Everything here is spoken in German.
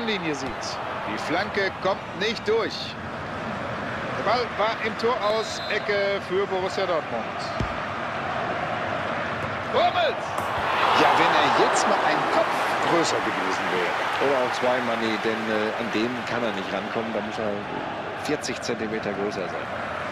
Seitenlinie sieht. Die Flanke kommt nicht durch. Der Ball war im Tor aus. Ecke für Borussia Dortmund. Hummels! Ja, wenn er jetzt mal ein Kopf größer gewesen wäre. Oder auch zwei Manni, denn an dem kann er nicht rankommen. Da muss er 40 Zentimeter größer sein.